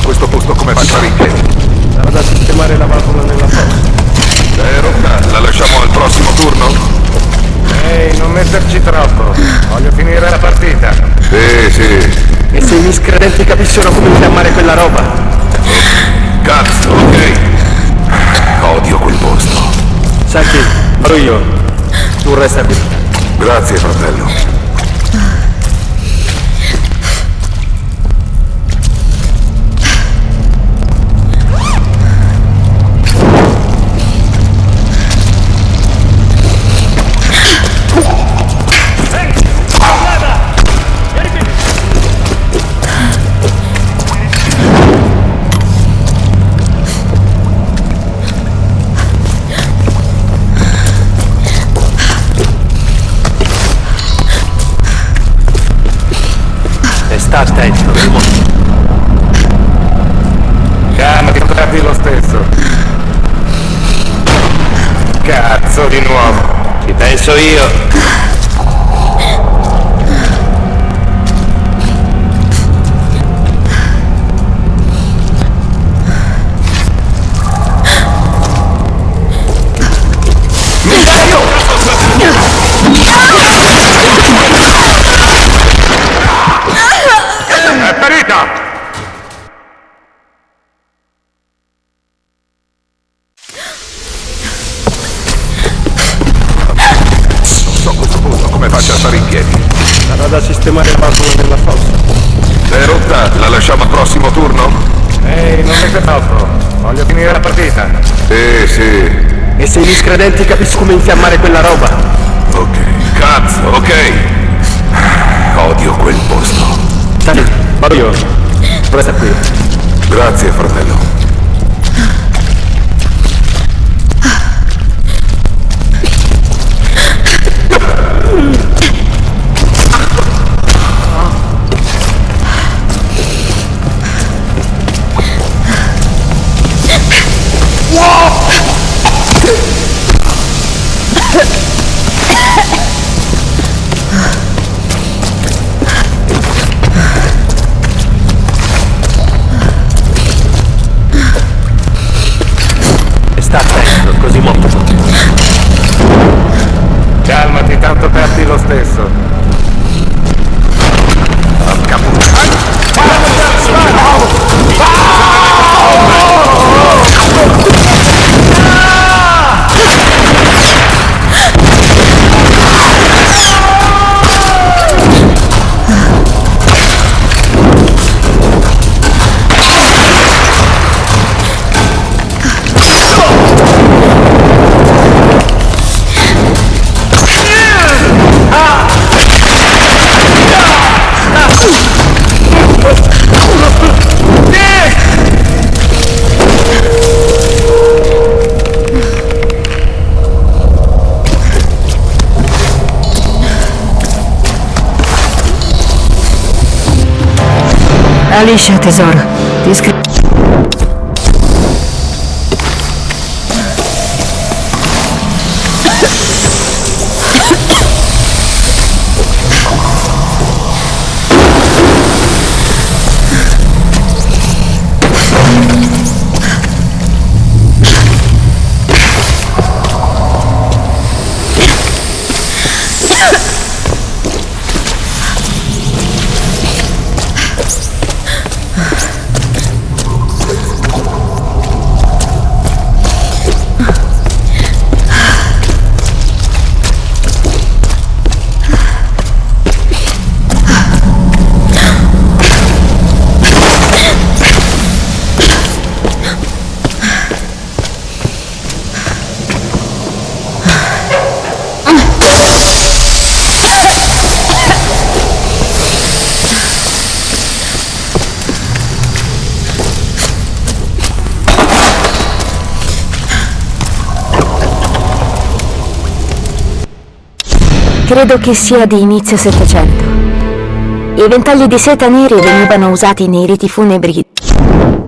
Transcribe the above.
questo posto come faccio a rinchiedere. Sarà da sistemare la valvola nella fossa. È rotta, la lasciamo al prossimo turno? Ehi, non metterci troppo. Voglio finire la partita. Sì, sì. E se i miscredenti capissero come infiammare quella roba? Cazzo, ok. Odio quel posto. Senti, vado io. Tu resta qui. Grazie, fratello. Sta attento, Remo. Calma, ti perdi lo stesso. Cazzo, di nuovo. Ci penso io. Sarà da sistemare la valvola nella fossa. È rotta, la lasciamo al prossimo turno? Ehi, non mette troppo. Voglio finire la partita. Sì, sì. E se i miscredenti capiscono come infiammare quella roba? Ok, cazzo, ok. Odio quel posto. Senti, vado io. Resta qui. Grazie, fratello. Sta attento, così molto. Calmati, tanto perdi lo stesso. Porca puttana. Alicia, tesoro. Credo che sia di inizio Settecento. I ventagli di seta neri venivano usati nei riti funebri